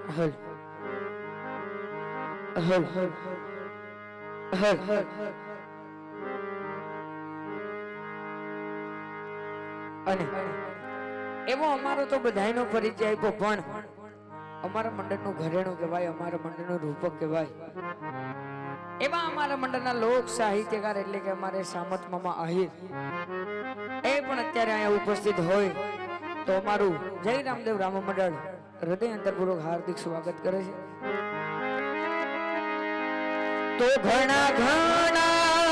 હલ હલ હલ હલ અને એવો અમારો તો બધાયનો પરિચય આપ્યો પણ અમારા મંડળનું ઘરેણું કહેવાય, અમારા મંડળનું રૂપક કહેવાય એવા અમારા મંડળના લોક સાહિત્યકાર એટલે કે અમારે સામત મામા આહિર એ પણ અત્યારે અહીંયા ઉપસ્થિત હોય તો અમારું જય રામદેવ રામ મંડળ હૃદય અંતરપૂર્વક હાર્દિક સ્વાગત કરે છે। તો ઘણા ઘણા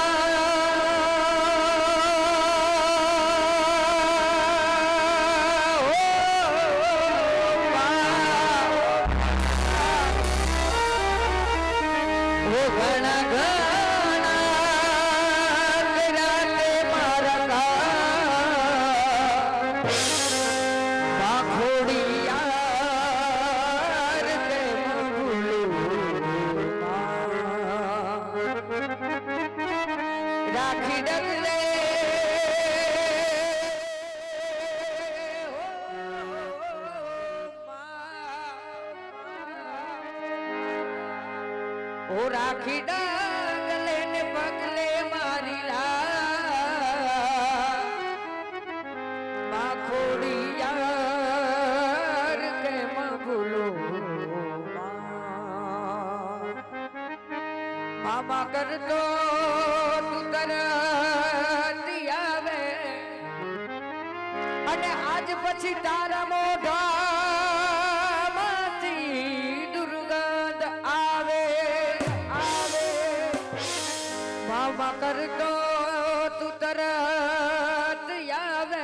ओ राखी डागले ने पगले मारी ला माखोड़ी यार के मबुलो मामा कर दो तू तरती आवे अने आज पछी तारा मोढा कर दो तू तरत आवे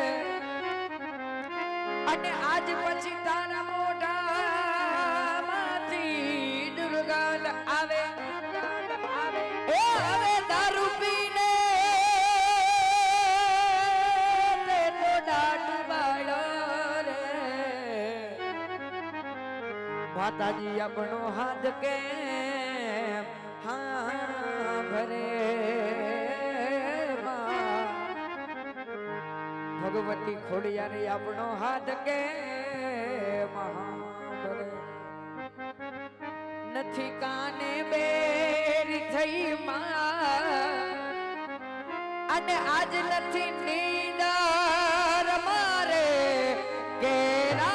अने आज पछी तारा मोढा माथी दुर्गंध आवे ए हवे दारू पीने ते तो डाट बाळो रे माताजी अपनो हाथ के हाँ भरे भगवती खोड़ियारी अपनो हाथ के महाभरे नथी काने बेरी थई मां अने आज नथी नींदर मारे केरा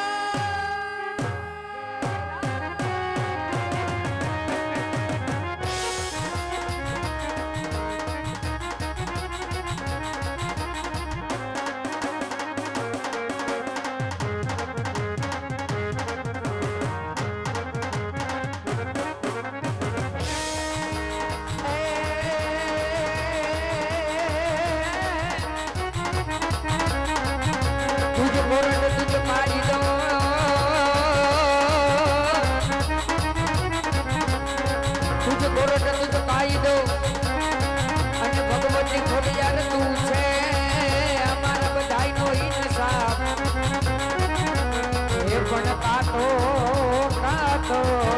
काटो काटो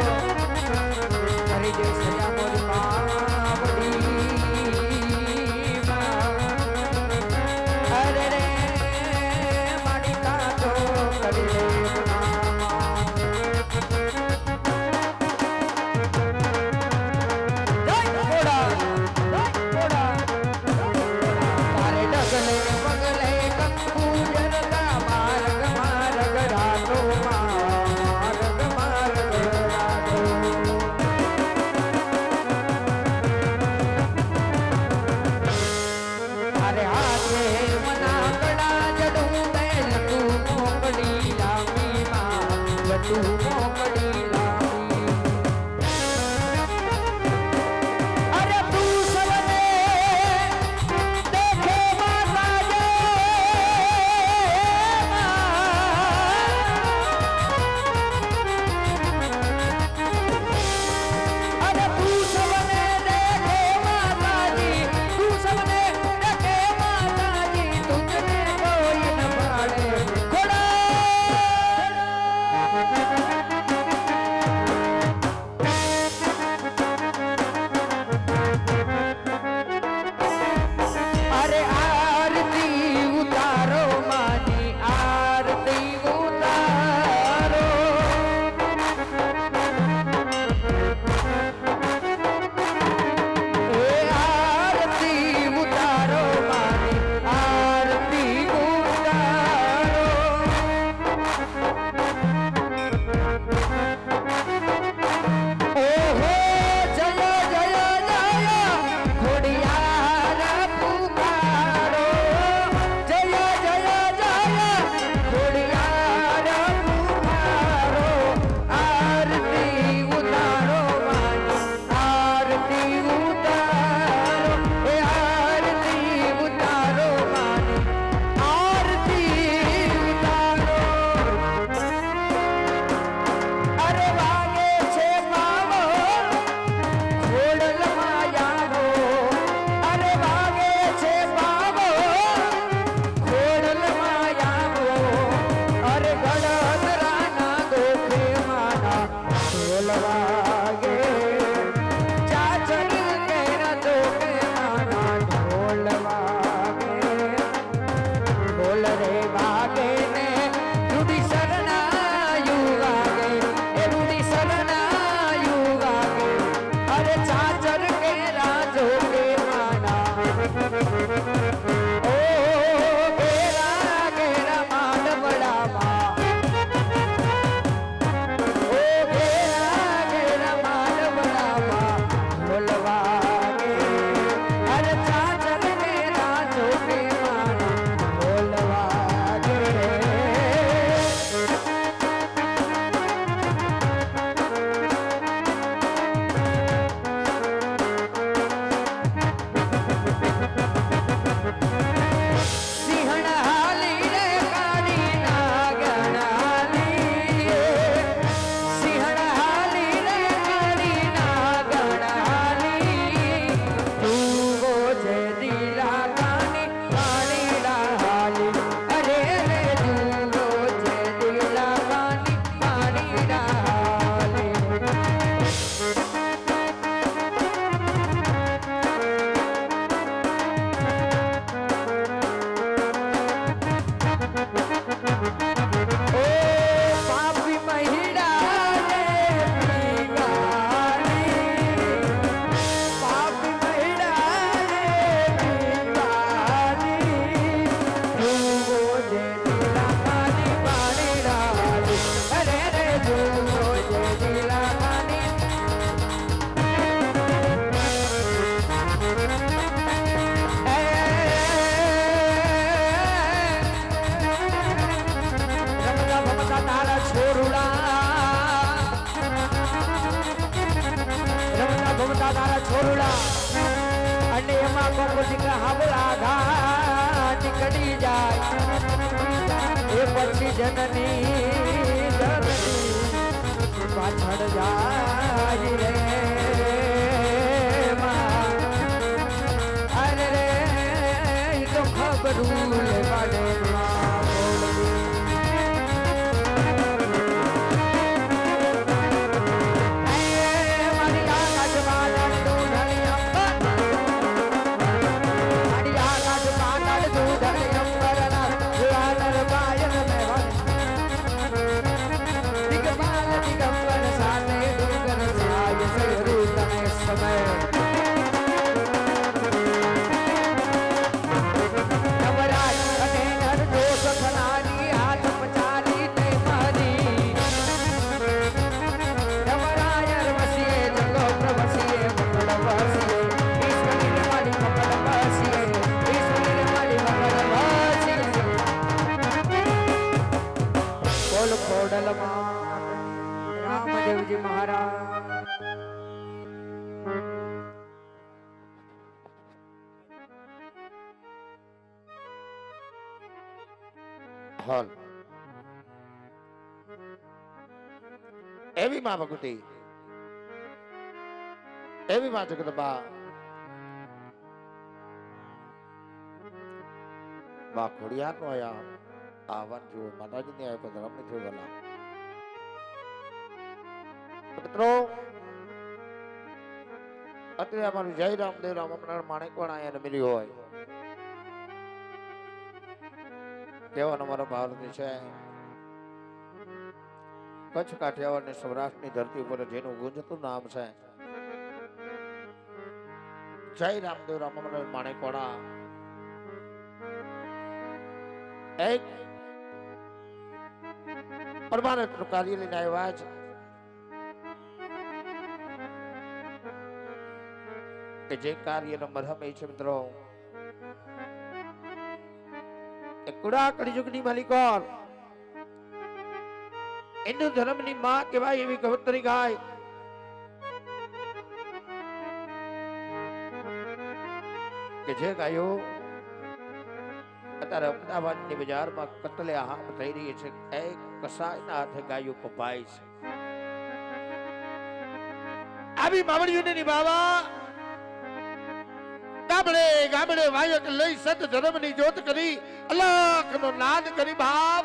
हरि जय सजा मोर मावड़ी अरे रे माड़ी काटो करे तारे डगले पगले कंकू जरदा मार्ग मार्ग रातो Thank you. વાગે ને રૂડી શરણાયું વાગે એ રૂડી શરણાયું વાગે અરે ચાચર કે રાજો કે માના ઓ ઘેરા ઘેરા માનવડામાં ઓ ઘેરા ઘેરા માનવડામાં બોલવાગે અરે ચાચર કે રાજો કે માના બોલવાગે સિંહણ હાલી રે કાળી નાગણ હાલી સિંહણ હાલી રે કાળી નાગણ હાલી જુઓ જે દીલા કાની પાણીડા હાલી અરે રે જુઓ જે દીલા કાની પાણીડા હાલી ઓ પાપી મહિડા રે પીવાલી પાપી મહિડા રે પીવાલી જુઓ જે દીલા કાની પાણીડા હાલી અરે રે જુઓ જે દીલા કાની રમતા ભમતા તારા છોરુડા રમતા ભમતા તારા છોરુડા અને એમાં કોકો દીકરા હાવલા ઘા નીકળી જાય એ પછી જનની પાછળ જાય રે માં અરે રે ઈ તો ખબરું લે પાડે માં બોલવી મારી આકાશમાં દૂધણી અંબર મારી આકાશમાં દૂધણી અંબરના જુવાનર પાયન મેવન દિગંબર દિગંબર સાથે ડુંગર સાય શરૂ તમે સમય નવરાજ અને નરદોષ ખલાની હાથ પચારી તે મારી નવરાયર વસીએ જગો પ્રવસીએ મંગળ વસીએ ઈશ્વરી મારી મંગળ વસીએ ઈશ્વરી મારી મંગળ વસીએ બોલ ખોડલમાં રામદેવજી મહારાજ હાલ એવી માં ભગવતી એવી માં જગદંબા બા ખોડિયાર નો આયા આહવાન જો માતાજી ને આપ્યો ધર્મ ને થયો ગલા મિત્રો અત્યારે અમારું જય રામદેવ રામનારાયણ માણેકવાળા અહીંયા મળ્યું હોય કેવાનો મારો ભારત છે કચ્છ કાઠિયાવાડ ને સૌરાષ્ટ્રની ધરતી ઉપર જેનું ગુંજતું નામ છે જય રામદેવ રામનારાયણ માણેકવાળા એક પરમાનંદ કાર્ય લઈને આવ્યા છે કે જે કાર્યનો મરહમ એ છે મિત્રો કુડા કળિયુગની માલિકોર હિન્દુ ધર્મની માં કહેવાય એવી કવતરી ગાય કે જે ગાયો અત્યારે અમદાવાદની બજારમાં કતલે હામ થઈ રહી છે એક કસાયના હાથે ગાયો કપાય છે આવી માવડીઓને નિભાવવા ગામડે ગામડે વાયક લઈ સત ધર્મની જ્યોત કરી અલખનો નાદ કરી બાપ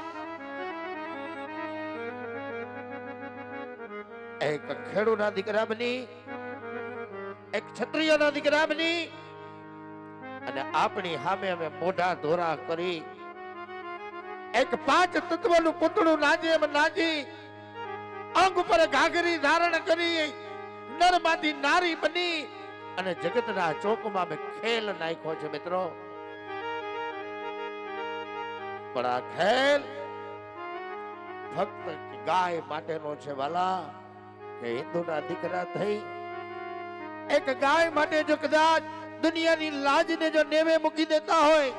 એક ખેડૂના દીકરા બની એક ક્ષત્રિયના દીકરા બની અને આપણી સામે અમે મોઢા ધોરા કરી એક પાંચ તત્વનું પૂતળું નાજે એમ નાજી અંગ ઉપર ઘાઘરી ધારણ કરી નરમાંથી નારી બની અને જગતના ચોકમાં મેં ખેલ નાખ્યો છે મિત્રો. પણ આ ખેલ ફક્ત ગાય માટેનો છે વાલા. કે હિન્દુના દીકરા થઈ એક ગાય માટે જો કદાચ દુનિયાની લાજને જો નેવે મૂકી દેતા હોય,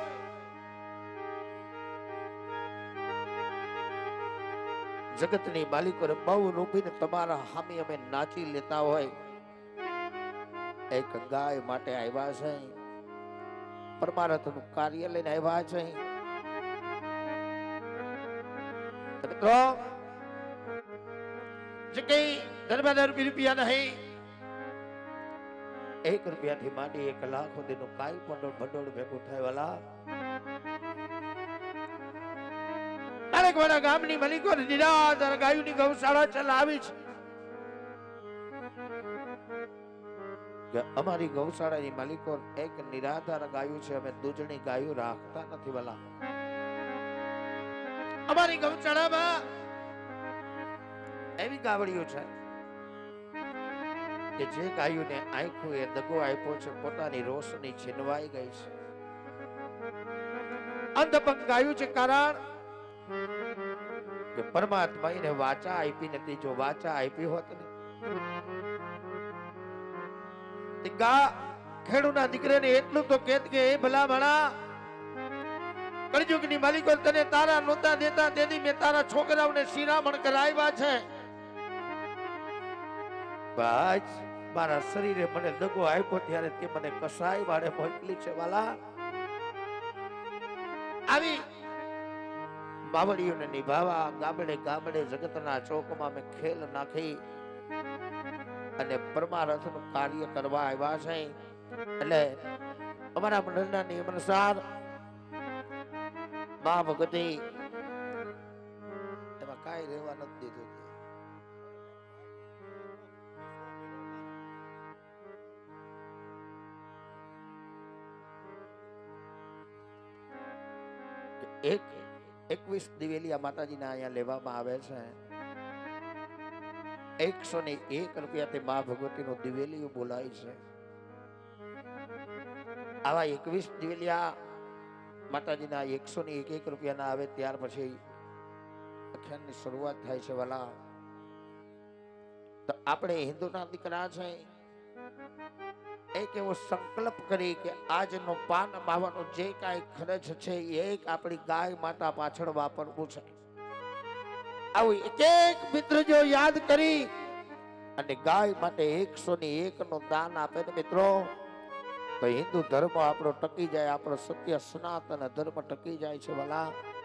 જગતની માલિકો બહુ રૂપીને તમારા સામે અમે નાચી લેતા હોય, એક ગાય માટે આવ્યા છે, પરમાર્થનું કાર્ય લઈને આવ્યા છે. મિત્રો જે કઈ દરબાર રૂપિયા નહીં, 1 રૂપિયાથી માંડી 1 લાખ સુધીનું કાંઈ પણ ભંડોળ ભેગું થાય વાલા. વાળા ગામની મલિકો નિરાધાર ગાયોની ગૌશાળા ચલાવી છે. કે અમારી ગૌશાળાની માલિકો એક નિરાધાર ગાયો છે, અમે દૂધની ગાયો રાખતા નથી વાલા. અમારી ગૌશાળામાં એવી ગાવડીઓ છે કે જે ગાયોને આંખો એ દગો આપ્યો છે, પોતાની રોશની છીનવાઈ ગઈ છે. અંધપંગ ગાયું છે, કારણ કે પરમાત્મા એને વાચા આપી નથી. જો વાચા આપી હોત ને ખેડૂના દીકરાને એટલું તો કહેત કે એ ભલા ભણા કળયુગની માલિકો તને તારા નોતા દેતા તેથી મેં તારા છોકરાઓને શિરામણ કરાવ્યા છે. બાજ મારા શરીરે મને દગો આપ્યો ત્યારે તે મને કસાઈ વાળે મોકલી છે વાલા. આવી બાવળીઓને નિભાવવા ગામડે ગામડે જગતના ચોકમાં મેં ખેલ નાખી અને પરમાર્થનું કાર્ય કરવા આવ્યા છે. એટલે અમારા મંડળના નિયમ અનુસાર મા ભગવતી એમાં કાંઈ રહેવા નથી દીધું. એક 21 દિવેલિયા માતાજીના અહીંયા લેવામાં આવે છે. 101 રૂપિયાથી મા ભગવતીનું દિવેલિયું બોલાય છે. આવા 21 દિવેલિયા માતાજીના 101 રૂપિયાના આવે ત્યાર પછી અખ્યાનની શરૂઆત થાય છે વાલા. તો આપણે હિન્દુના દીકરા છે, એક એવો સંકલ્પ કરી કે આજનો પાન માવાનો જે કાંઈ ખર્ચ છે એક આપણી ગાય માતા પાછળ વાપરવું છે. આવું એક મિત્ર જો યાદ કરી અને ગાય માટે 101 નું દાન આપે ને મિત્રો, તો હિન્દુ ધર્મ આપણો ટકી જાય, આપણો સત્ય સનાતન ધર્મ ટકી જાય છે વાલા.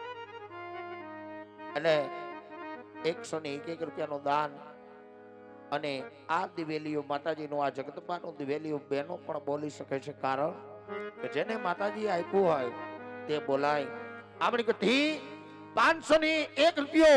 એટલે 101 રૂપિયાનું દાન અને આ દિવેલીઓ માતાજીનું, આ જગદંબાનું દિવેલીઓ બહેનો પણ બોલી શકે છે, કારણ કે જેને માતાજી આપ્યું હોય તે બોલાય. આપણી કથી 501 રૂપિયો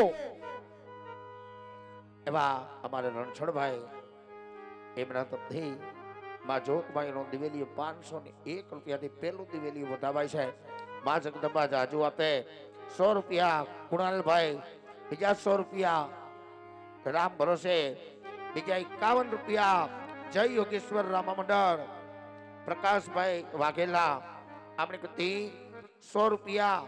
એવા અમારે રણછોડભાઈ એમના તરફથી માં જોગભાઈ નો દિવેલીઓ 501 રૂપિયાથી પહેલું દિવેલીઓ વધાવાય છે. માં જગદંબા જાજુ આપે. 100 રૂપિયા કુણાલભાઈ, બીજા 100 રૂપિયા રામ ભરોસે, બીજા 51 રૂપિયા જય યોગેશ્વર રામા મંડળ પ્રકાશભાઈ વાઘેલા. આપણી કથી 100 રૂપિયા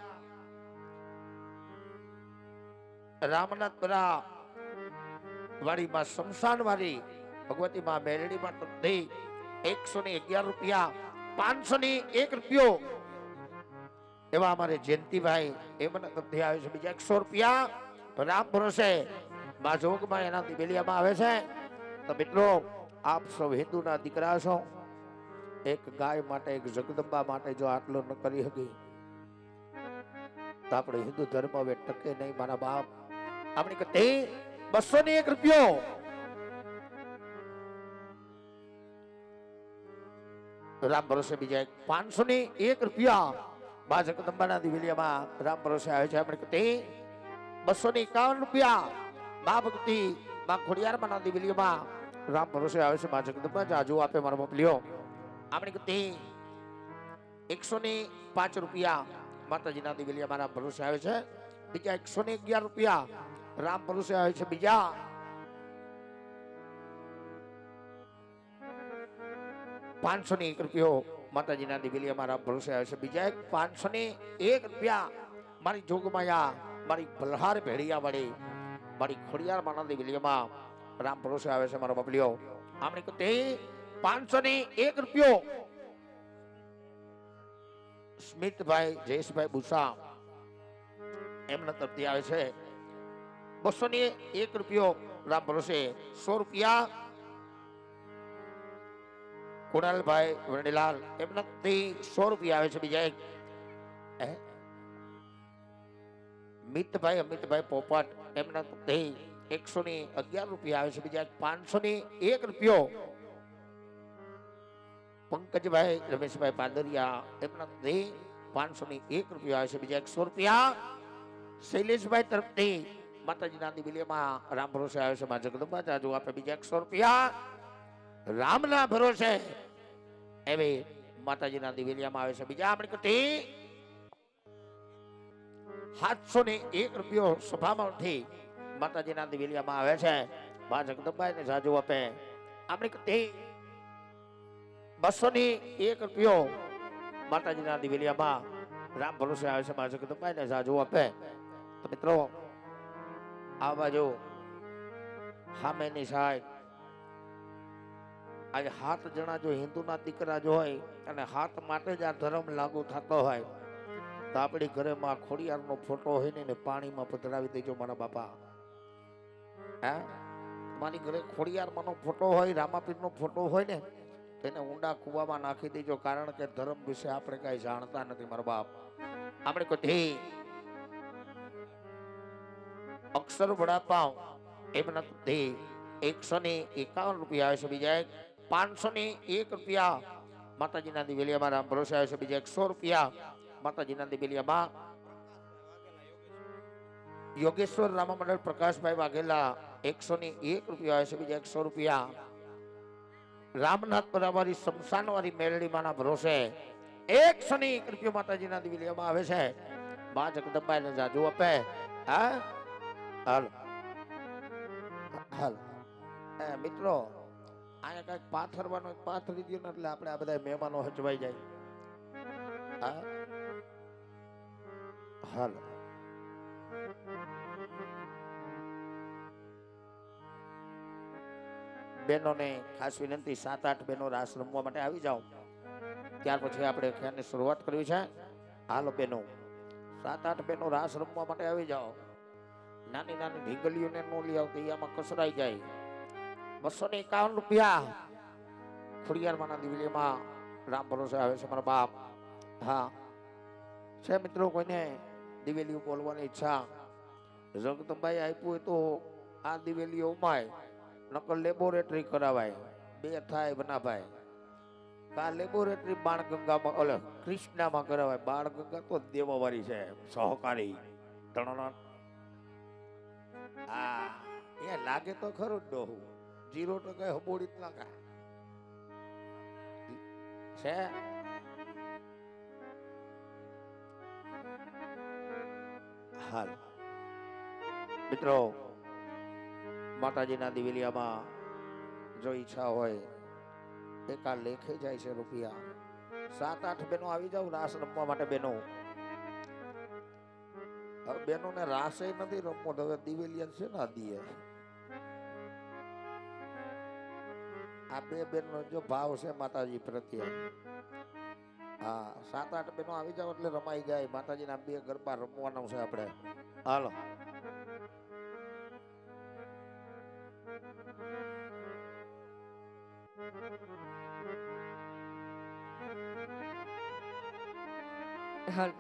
રામનાથપુરા વાડીમાં શમશાન વાડી ભગવતી માં મેરડીમાં તરફથી 111 રૂપિયા, 501 રૂપિયો એવા અમારે જયંતિભાઈ એમના તરફથી આવે છે. બીજા 100 રૂપિયા રામ ભરોસે માં જોગમાં એના દિવેલિયામાં આવે છે. તો મિત્રો આપ સૌ હિન્દુના દીકરા છો, એક ગાય માટે, એક જગદંબા માટે જો આટલું ન કરી શકી તો આપણે હિન્દુ ધર્મ હવે ટકે નહીં મારા બાપ. આપણી કતે 201 રૂપિયો રામ ભરોસે, બીજા 501 રૂપિયા માં જગદંબાના દિવેલિયામાં રામ ભરોસે આવે છે. આપણે કતે 251 રૂપિયા માં ભક્તિ માં ખોડિયારમાં દિવેલિયામાં રામ ભરોસે આવે છે. માં જગદંબા જાજુ આપે મારા મોકલ્યો. આપણી કતે 105 રૂપિયા માતાજીના દિવેલિયામાં રામ ભરોસે આવે છે. બીજા 111 રૂપિયા રામ ભરોસે આવે છે બીજા 501 રૂપિયો માતાજીના દિવેલિયામાં રામ ભરોસે આવે છે બીજા 501 રૂપિયા મારી જોગમાયા મારી બલહાર ભેડિયા વાળી મારી ખોડિયાર માના દિવેલિયામાં રામ ભરોસે આવે છે મારો બબલિયો આમણે કહે 501 રૂપિયો સ્મિતભાઈ જયેશભાઈ બુસા એમના તરફથી આવે છે 201 રૂપિયો રામ ભરોસે 100 રૂપિયા કુણાલભાઈ વરણીલાલ એમના તરફથી 100 રૂપિયા આવે છે બીજા એક મિતભાઈ અમિતભાઈ પોપટ એમના તરફથી 111 રૂપિયા આવે છે બીજા 501 રૂપિયો પંકજભાઈ રમેશભાઈ પાદરિયા એમના તરફથી 501 રૂપિયા આવે છે બીજા 100 રૂપિયા શૈલેષભાઈ તરફથી માતાજીના દિવેલિયામાં રામ ભરોસે આવે છે માં જગદંબા જાજુ આપે બીજા 100 રૂપિયા રામના ભરોસે એવી માતાજીના દિવેલિયામાં આવે છે બીજા આપણી કથી 701 રૂપિયો સભામાંથી માતાજીના દિવેલિયામાં આવે છે માં જગદંબાને જાજુ આપે આપણી કથી 201 રૂપિયો માતાજીના દિવેલિયામાં રામ ભરોસે આવે છે માં જગદંબાને જાજુ આપે તો મિત્રો આ બાજુ સામેની સાઈડ આજે 7 જણા જો હિન્દુના દીકરા જો હોય અને 7 માટે જ આ ધર્મ લાગુ થતો હોય તો આપણી ઘરે માં ખોડિયારનો ફોટો હોય ને પાણીમાં પધરાવી દેજો મારા બાપા હે મારી ઘરે ખોડિયારમાંનો ફોટો હોય રામાપીરનો ફોટો હોય ને તેને ઊંડા કૂવામાં નાખી દેજો કારણ કે ધર્મ વિશે આપણે કઈ જાણતા નથી મારા બાપ આપણે કોઈ અક્ષર વડાપાવ એમના થી 151 રૂપિયા આવે છે બીજા 501 રૂપિયા માતાજીના દિવેલિયામાં રામ ભરોસે આવે છે બીજા 100 રૂપિયા માતાજીના દિવેલિયામાં યોગેશ્વર રામા મંડળ પ્રકાશભાઈ વાઘેલા 101 રૂપિયા આવે છે બીજા 100 રૂપિયા રામનાથ બરાબરી શમશાનવાળી મેલડીમાંના ભરોસે 101 રૂપિયા માતાજીના દિવેલિયામાં આવે છે માં જગદંબાને જાજુ આપે હા હાલ હાલ મિત્રો આને કઈક પાથરવાનો પાથરી દો ને એટલે આપણે આ બધા મહેમાનો હચવાઈ જાય હા હાલ બહેનોને ખાસ વિનંતી 7-8 બહેનો રાસ રમવા માટે આવી જાઓ ત્યાર પછી આપણે ખેલની શરૂઆત કરવી છે હાલો બહેનો 7-8 બહેનો રાસ રમવા માટે આવી જાઓ નાની નાની ઢીંગલીઓને નો લઈ આવતી આમાં કસરાઈ જાય 251 રૂપિયા ખોડિયારમાંના દિવેલીમાં રામ ભરોસે આવે છે મારા બાપ હા છે મિત્રો કોઈને દિવેલીઓ બોલવાની ઈચ્છા જગદંબાઈ આપ્યું હોય તો આ દિવેલીઓ ઉમાય નકર લેબોરેટરી કરાવાય 2 થાય બનાભાઈ કા લેબોરેટરી બાણગંગામાં ઓલે કૃષ્ણામાં કરાવાય બાણગંગા તો દેવાવાળી છે સહકારી તણણ આ એ લાગે તો ખરું જ ડોહું 0% હબોડી જ નાખા છે હાલ મિત્રો માતાજીના દિવેલિયામાં જો ઈચ્છા હોય એકા લેખે જાય છે રૂપિયા 7-8 બહેનો આવી જાવ રાસ રમવા માટે બહેનો હવે બહેનોને રાસે નથી રમવો હવે દિવેલિયા છે ને દીએ આ 2 બહેનનો જો ભાવ છે માતાજી પ્રત્યે હા 7-8 બહેનો આવી જાવ એટલે રમાઈ જાય માતાજીના 2 ગરબા રમવાના છે આપણે હાલો હાલ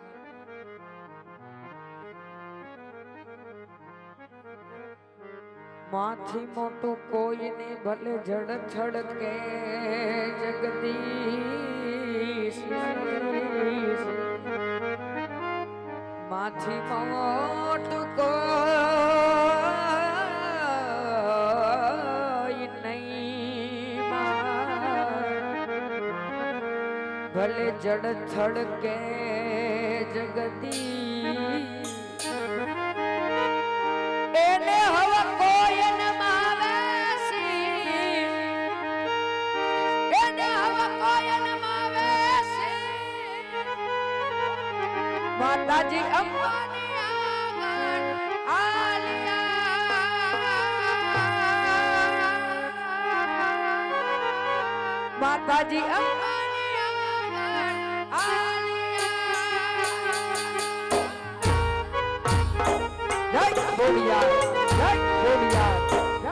માથી મોટું કોઈ ને ભલે જડ છડકે જગદીશ માથી મોટું કોઈ નહીં ભલે જડ છડકે જગદીશ માતાજી જય બોલિયા જય બોલિયા જય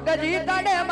જગજી તડે